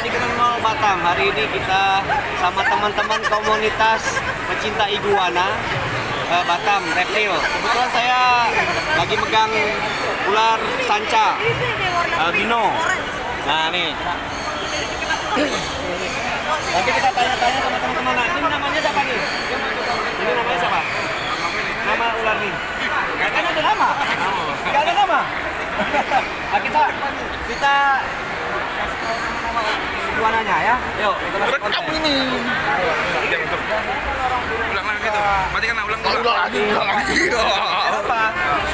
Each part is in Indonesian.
di Grand Mall Batam. Hari ini kita sama teman-teman komunitas pecinta iguana Batam Reptil. Kebetulan saya lagi megang ular sanca albino. Nah nih. Nanti kita tanya-tanya sama teman-teman. Nah, ini namanya siapa nih? Ini namanya siapa? Nama ular nih? Kan ada nama? Gak ada nama? Nah, kita iguananya ya. Yuk, kita masuk konten. Ini. Ulang lagi gitu. Matikan ulang lagi. Apa?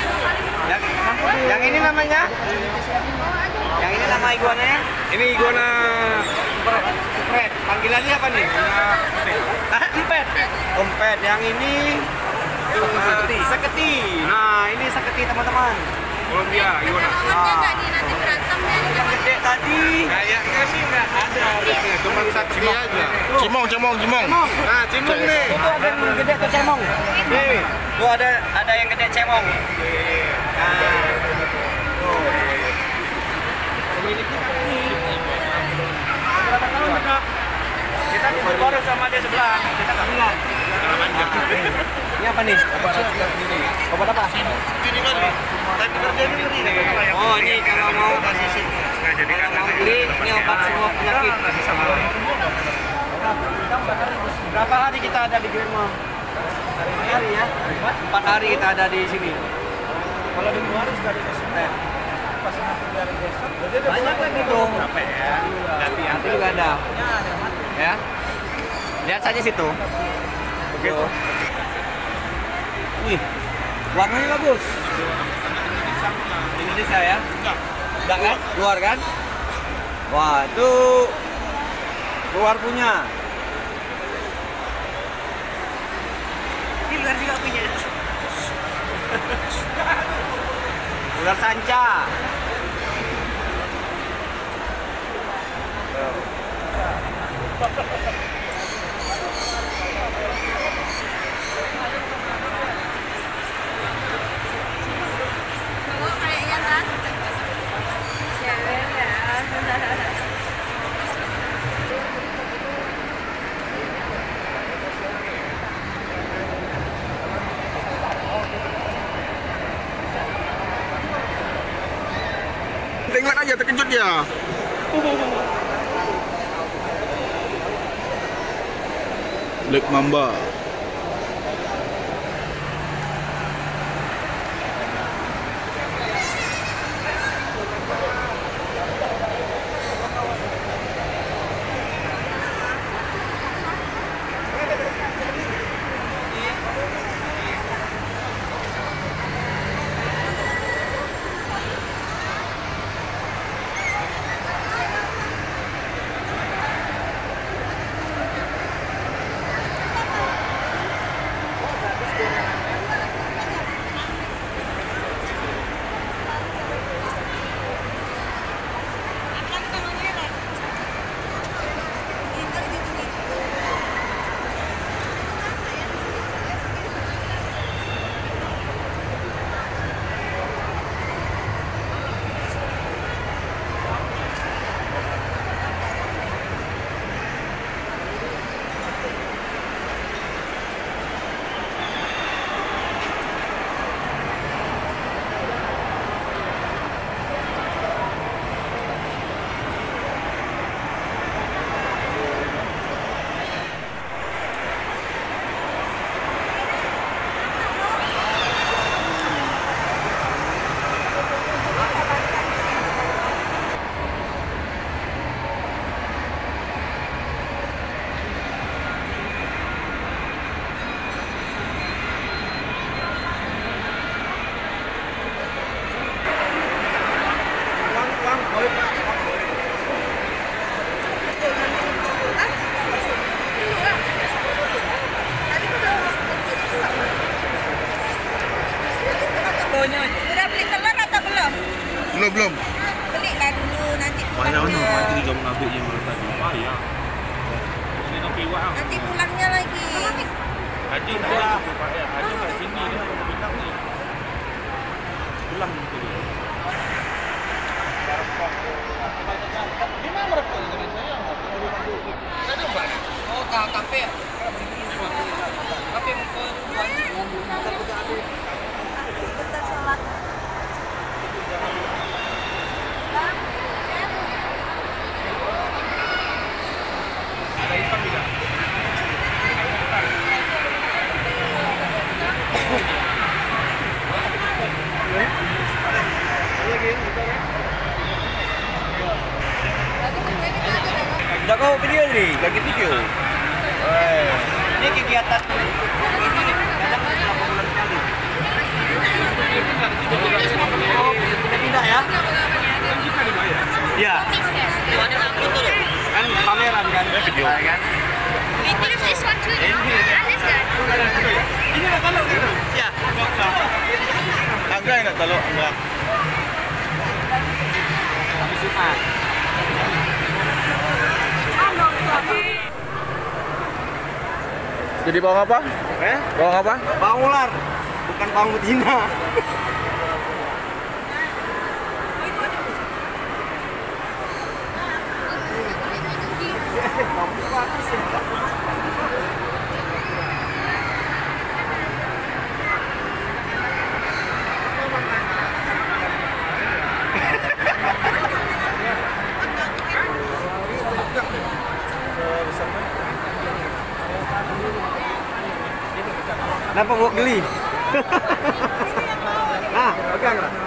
Yang ini namanya? Yang ini nama iguananya? Ini iguana Empet. Panggilannya apa nih? Empet. Empet. Yang ini seketi. Nah, ini seketi teman-teman. Colombia iguana. Nanti berantem ya. Yang gede tadi. Kayaknya sih nggak ada harusnya, cuma seketi aja. Cimong. Nah, cimong nih. Itu ada yang gede atau cemong? Nih, tuh ada yang gede cemong. Nah, tuh. Pemiliknya kan ini. Berapa tahun Kak? Kita baru sama dia sebelah. Kita nggak bilang. Ini apa nih? Obat apa? Ini kan tapi kerja ini. Oh, ini kalau mau beli ini obat semua penyakit. Berapa hari kita ada di Grand Mall? Hari ya? 4 hari kita ada di sini. Kalau di luar sudah di Desember. Banyak lagi dong. Berapa ya? Nanti juga ada. Ya. Lihat saja situ. Begitu. Wih, warnanya bagus. Indonesia ya? Enggak kan? Luar kan? Wah, itu luar punya. Di luar juga punya. Ular sanca. Oh, kayaknya kan. Cewek ya. Tengok aja terkejut dia. Lake Mamba. Udah beli telur atau belum? Belum. Beli lah dulu nanti Banyak pulangnya. mana mati jam ngambil yang baru tadi. Payah. Ini nak kiwak ah. Nanti pulangnya lagi. Haji tak ada. Haji kat sini dia bintang ni. Pulang gitu dia. Oh, kafe. Kafe mukul Bentar sholat. Ada hitam tidak? Udah kau video nih, lagi video. Ini kegiatan ini kadang berapa bulan sekali. Oh, pindah-pindah ya? Kan kita dibayar. Iya. Kan pameran kan? Video. Kan? We use this one too, you know? And this guy. Ini nak taluk gitu. Iya. Agak nak taluk enggak. Habis Jumat. Jadi bawang apa? Bawang apa? Bawang ular, bukan bawang betina. Kenapa mau geli? Nah, pegang lah.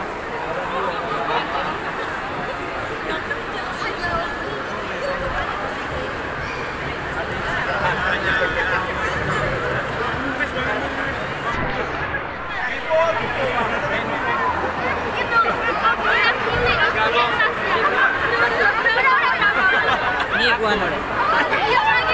Ini iguana.